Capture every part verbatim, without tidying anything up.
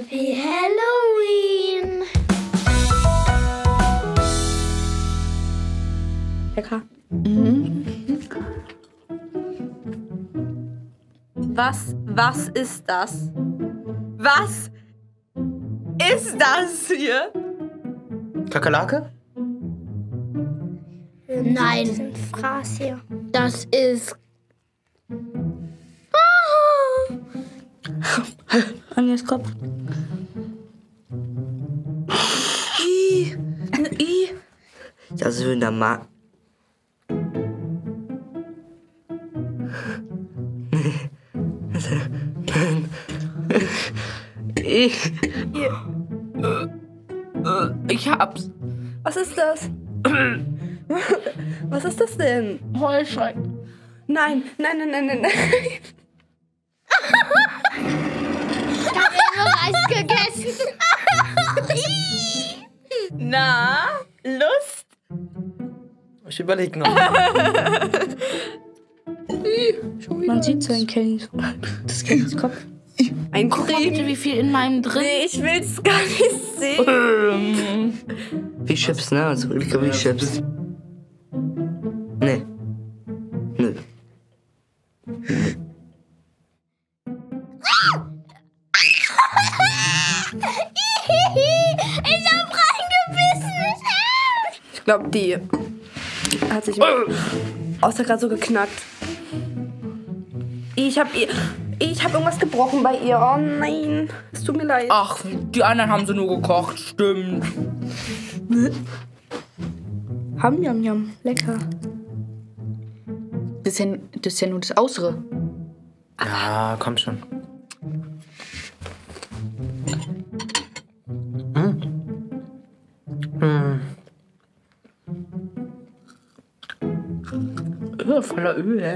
Happy Halloween! Lecker. Mhm. Was, was ist das? Was ist das hier? Kakerlake? Nein. Das sind Fraß hier. Das ist... Anjas Kopf. I. I. Das ist in der Ma... Ich... Ich hab's. Was ist das? Was ist das denn? Heuschrecken. Nein, nein, nein, nein, nein, nein. Ich hab immer Reis gegessen. Na, Lust? Ich überleg noch. Man sieht seinen Kellys. Das ist Kellys Kopf. Ein Guck mal bitte, wie viel in meinem drin. Nee, ich will's gar nicht sehen. Wie Chips, ne? Also lecker wie Chips. Nee. Nö. Ich hab reingebissen. Ich glaube, die hat sich außer gerade so geknackt. Ich hab ihr... Ich habe irgendwas gebrochen bei ihr. Oh nein. Es tut mir leid. Ach, die anderen haben sie nur gekocht, stimmt. Ham, jam, jam. Lecker. Das ist ja, das ist ja nur das Äußere. Ja, komm schon. Hm. Hm. Öl, voller Öl.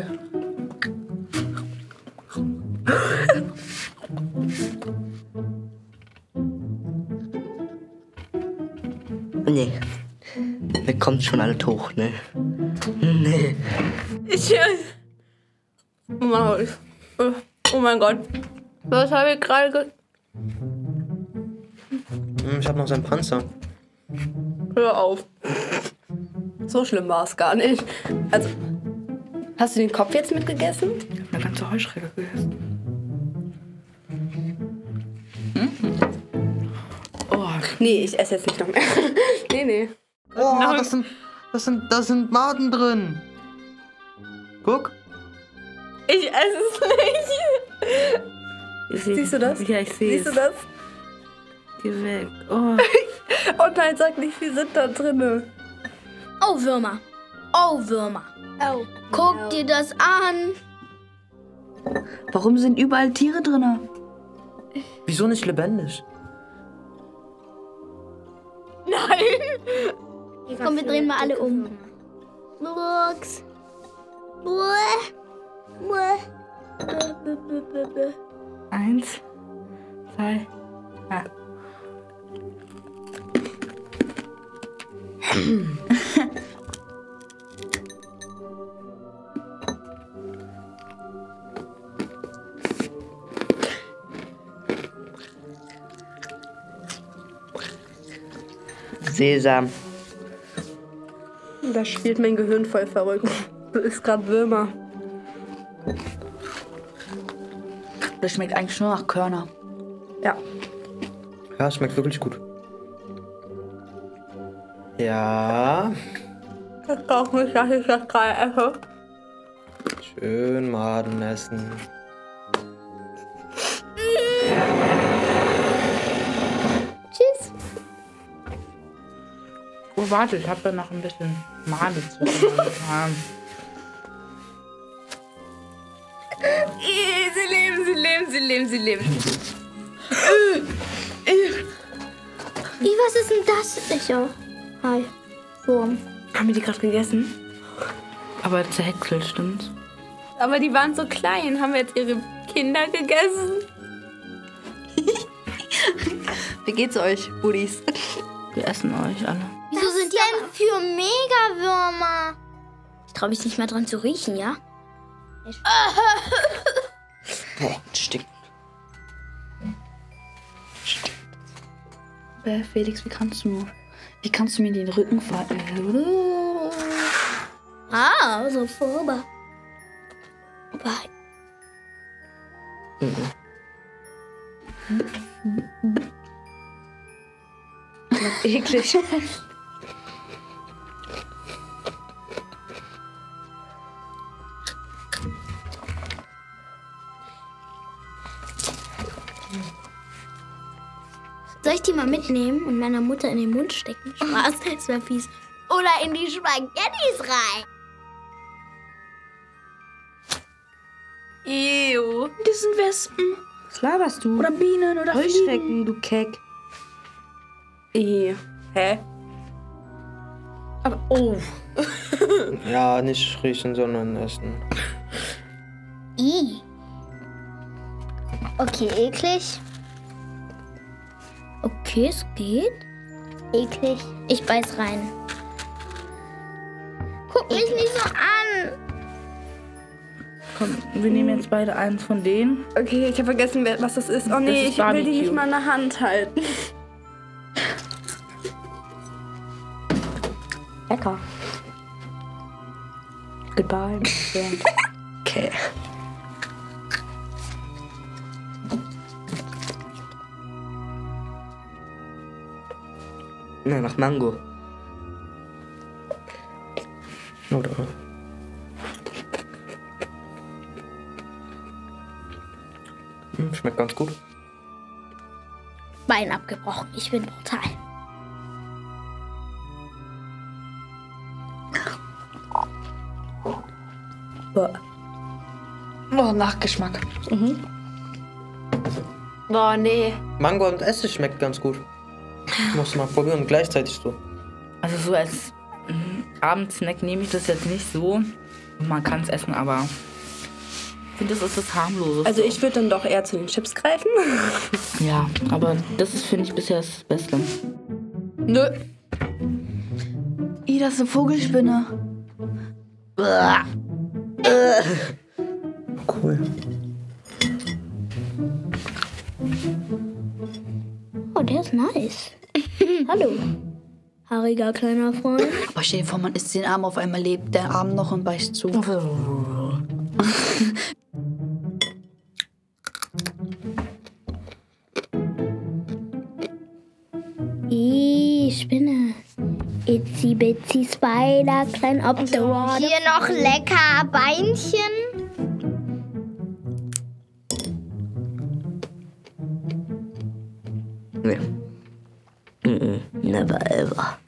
Nee. Wir kommen schon alle hoch, ne? Nee. Ich... Oh mein, oh mein Gott. Was habe ich gerade ge... Ich hab noch seinen Panzer. Hör auf. So schlimm war es gar nicht. Also... Hast du den Kopf jetzt mitgegessen? Ich hab eine ganze Heuschrecke gegessen. Oh, Nee, ich esse jetzt nicht noch mehr. nee, nee. Oh, das sind, das sind, das sind Maden drin. Guck. Ich esse es nicht. Siehst du das? Ja, ich sehe es. Siehst du das? Geh weg. Oh. Oh nein, sag nicht, wie sind da drinne? Oh, Würmer. Oh, Würmer. Oh. Guck dir das an. Warum sind überall Tiere drin? Wieso nicht lebendig? Nein! Komm, wir drehen mal alle um. Lux. Buh. Buh. Buh, buh, buh, buh, buh. Eins, zwei, ja. Sesam. Da spielt mein Gehirn voll verrückt. Du isst gerade Würmer. Das schmeckt eigentlich nur nach Körner. Ja. Ja, schmeckt wirklich gut. Ja. Ich glaube nicht, dass ich das gerade esse. Schön Maden essen. Tschüss. Oh, warte, ich habe da noch ein bisschen Made zwischen meinen Armen. Sie leben, sie leben, sie leben, sie leben. Wie, was ist denn das? Ich auch. Hi. Wurm. Haben wir die gerade gegessen? Aber zerhäckselt, stimmt's? Aber die waren so klein. Haben wir jetzt ihre Kinder gegessen? Wie geht's euch, Buddies? Wir essen euch alle. Wieso sind die denn für Megawürmer? Ich traue mich nicht mehr dran zu riechen, ja? Boah, stinkt. Äh, Felix, wie kannst du nur? Wie kannst du mir den Rücken fallen? Ah, so vorüber. Aber Eklig. soll ich die mal mitnehmen und meiner Mutter in den Mund stecken? Spaß, das wäre fies. Oder in die Spaghettis rein. Ew. Das sind Wespen. Was laberst du? Oder Bienen oder Fliegen. Heuschrecken, du Keck. I. Hä? Aber, oh. Ja, nicht riechen, sondern essen. I. Okay, eklig. Okay, es geht. Eklig. Ich beiß rein. Guck mich nicht so an. Komm, wir nehmen jetzt beide eins von denen. Okay, ich habe vergessen, wer- was das ist. Oh nee, ist ich will die Barbecue. nicht mal in der Hand halten. Lecker. Goodbye, my friend. Okay. Ne, nach Mango. Oder? Hm, schmeckt ganz gut. Bein abgebrochen. Ich bin brutal. Oh, Nachgeschmack. Boah, nee. Mango und Essig schmeckt ganz gut. Muss mal probieren, gleichzeitig so. Also so als mm, Abendsnack nehme ich das jetzt nicht so. Man kann es essen, aber ich finde, das ist das harmlose. Also ich würde dann doch eher zu den Chips greifen. Ja, aber das ist, finde ich, bisher das Beste. Nö. Ih, das ist eine Vogelspinne. Cool. Oh, der ist nice. Hallo. Haariger kleiner Freund. Aber stell dir vor, man isst den Arm, auf einmal lebt der Arm noch und beißt zu. Ih, Spinne. Itsy bitsy Spider, klein up the water. Hier noch lecker Beinchen. Nee. Mm-mm, never ever.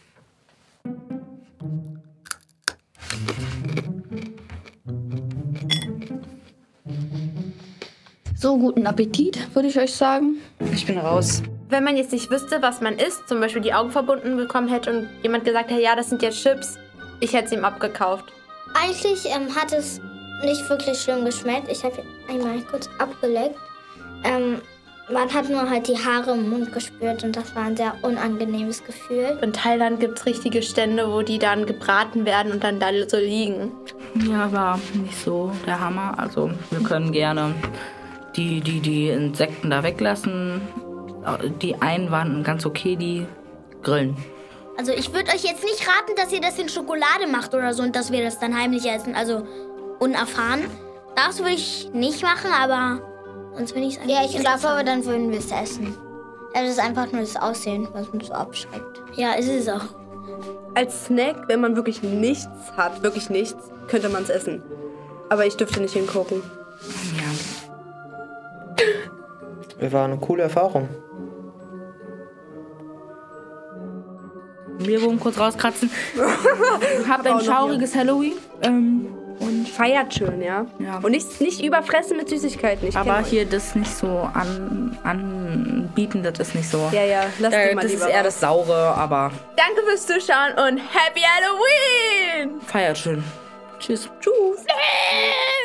So, guten Appetit, würde ich euch sagen. Ich bin raus. Wenn man jetzt nicht wüsste, was man isst, zum Beispiel die Augen verbunden bekommen hätte und jemand gesagt hätte, ja, das sind jetzt Chips, ich hätte es ihm abgekauft. Eigentlich ähm, hat es nicht wirklich schlimm geschmeckt. Ich habe einmal kurz abgeleckt. Ähm, man hat nur halt die Haare im Mund gespürt und das war ein sehr unangenehmes Gefühl. In Thailand gibt es richtige Stände, wo die dann gebraten werden und dann da so liegen. Ja, war nicht so der Hammer. Also wir können gerne die, die, die Insekten da weglassen. Die einen waren ganz okay, die grillen. Also ich würde euch jetzt nicht raten, dass ihr das in Schokolade macht oder so und dass wir das dann heimlich essen, also unerfahren. Das würde ich nicht machen, aber sonst finde ich es eigentlich Ja, ich glaube interessant. aber, dann würden wir es essen. Also es ist einfach nur das Aussehen, was uns so abschreckt. Ja, ist es auch. Als Snack, wenn man wirklich nichts hat, wirklich nichts, könnte man es essen. Aber ich dürfte nicht hingucken. Ja. War eine coole Erfahrung. Wir wollen kurz rauskratzen. Habt ein auch noch schauriges Halloween. Ähm, Und feiert schön, ja? Ja. Und nicht, nicht überfressen mit Süßigkeiten. Ich aber kenn euch. hier das nicht so an, anbieten, das ist nicht so. Ja, ja, lass Äh, die mal das lieber ist eher raus. das Saure, aber Danke fürs Zuschauen und Happy Halloween! feiert schön. Tschüss. Tschüss.